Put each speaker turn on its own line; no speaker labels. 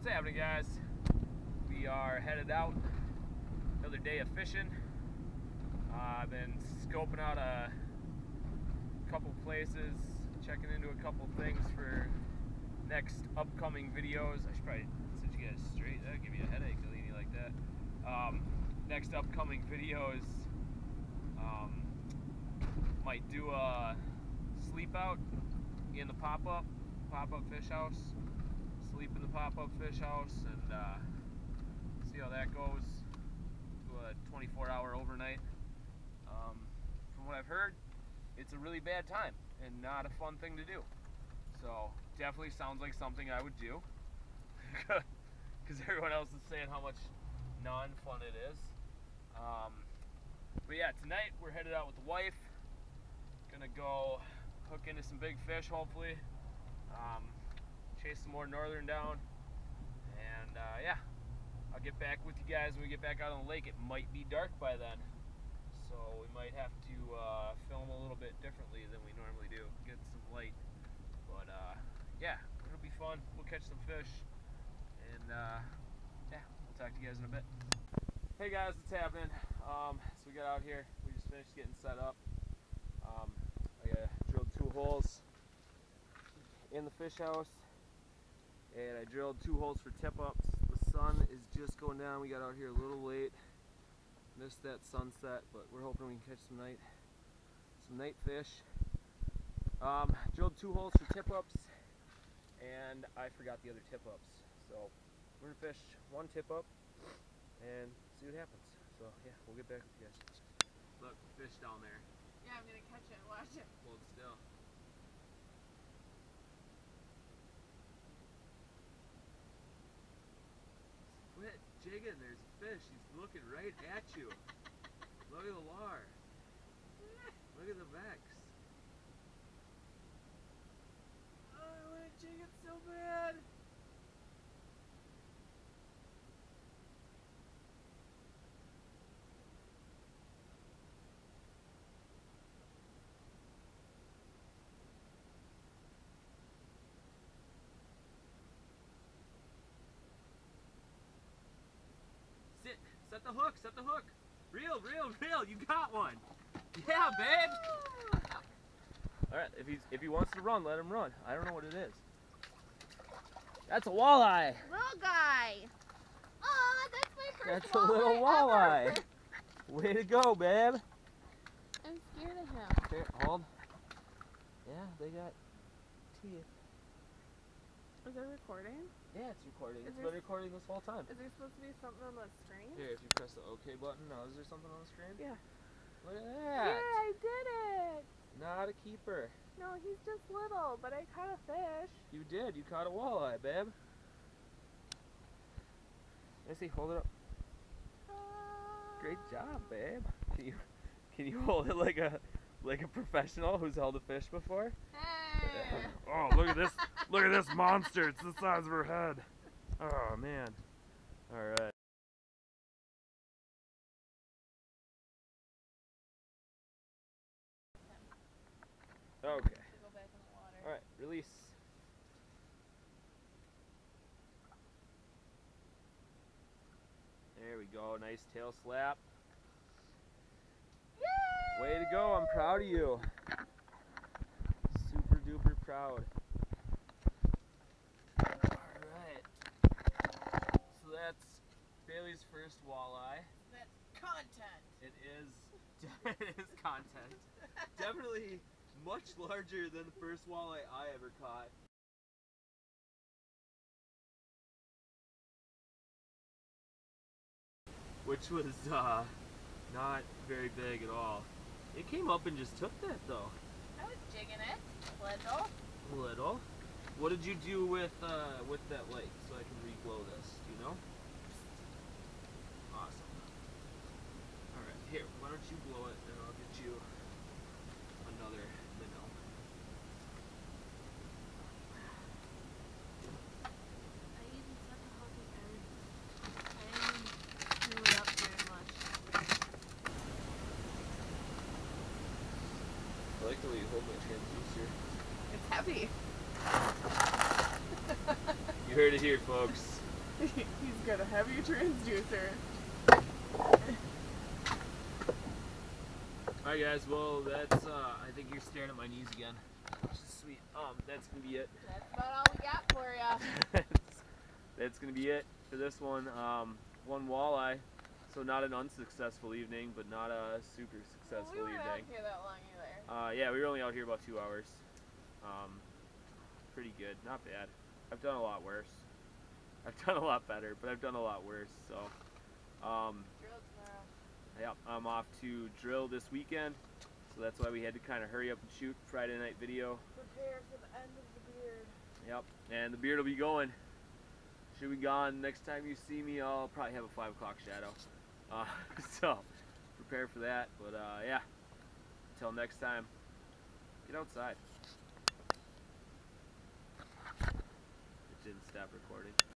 What's happening, guys? We are headed out. Another day of fishing. I've been scoping out a couple places, checking into a couple things for next upcoming videos. I should probably set you guys straight. That'll give you a headache, Delaney, like that. Next upcoming videos, might do a sleep out in the pop-up fish house. Sleep in the pop-up fish house and see how that goes. Do a 24-hour overnight. From what I've heard, it's a really bad time and not a fun thing to do. So definitely sounds like something I would do, because everyone else is saying how much non-fun it is. But yeah, tonight we're headed out with the wife. Gonna go hook into some big fish, hopefully. Chase some more northern down, and yeah, I'll get back with you guys when we get back out on the lake. It might be dark by then, so we might have to film a little bit differently than we normally do, get some light. But yeah, it'll be fun. We'll catch some fish, and yeah, we'll talk to you guys in a bit. Hey guys, what's happening? So we got out here, we just finished getting set up. I drilled 2 holes in the fish house, and I drilled 2 holes for tip-ups. The sun is just going down. We got out here a little late, missed that sunset, but we're hoping we can catch some night fish. Drilled 2 holes for tip-ups, and I forgot the other tip-ups. So we're gonna fish 1 tip-up and see what happens. So yeah, we'll get back with you guys. Look, fish down there.
Yeah, I'm gonna catch it. Watch it.
Hold still. Quit jigging, there's a fish. He's looking right at you. Look at the lar. Look at the vex. Oh, I want to jig it so bad. Set the hook, set the hook. Reel, you got one. Yeah, babe. Alright, if he wants to run, let him run. I don't know what it is. That's a walleye.
Little guy. Oh, that's my first
That's a little walleye.
ever.
Way to go, babe.
I'm scared of him.
Here, hold. Yeah, they got teeth.
Is it recording?
Yeah, it's recording. It's
there
been recording this whole time.
Is there supposed to be something on the screen?
Here, if you press the OK button, now is there something on the screen?
Yeah.
Look at
Yeah,
that.
I did it.
Not a keeper.
No, he's just little, but I caught a fish.
You did. You caught a walleye, babe. Let's see. Hold it up. Great job, babe. Can you hold it like a professional who's held a fish before?
Hey.
Oh, look at this! Look at this monster! It's the size of her head. Oh man. All right. Okay.
Go back in the water.
All right. Release. There we go. Nice tail slap.
Yay!
Way to go! I'm proud of you. Super duper proud. Alright. So that's Bailey's first walleye.
That's content.
It is content. Definitely much larger than the first walleye I ever caught. Which was not very big at all. It came up and just took that though.
I was jigging it. Little.
Little. What did you do with that lake so I can re-glow this? Do you know? Awesome. All right, here. Why don't you blow it and I'll get you another minnow.
I even set the hook again. I didn't do it up very much.
I like the way you hold my transducer.
It's heavy.
You heard it here, folks.
He's got a heavy transducer.
Alright guys, well that's, I think you're staring at my knees again, which is sweet. That's gonna be it.
That's about all we got for ya.
That's gonna be it for this one. One walleye, so not an unsuccessful evening, but not a super successful
We weren't out
evening.
here that long either.
Yeah, we were only out here about 2 hours. Pretty good, not bad. I've done a lot worse. I've done a lot better, but I've done a lot worse, so.
Drill tomorrow.
Yep, I'm off to drill this weekend, so that's why we had to kind of hurry up and shoot Friday night video.
Prepare for the end of the beard.
Yep, and the beard will be going. Should be gone. Next time you see me, I'll probably have a 5 o'clock shadow. So, prepare for that, but yeah, until next time, get outside. It didn't stop recording.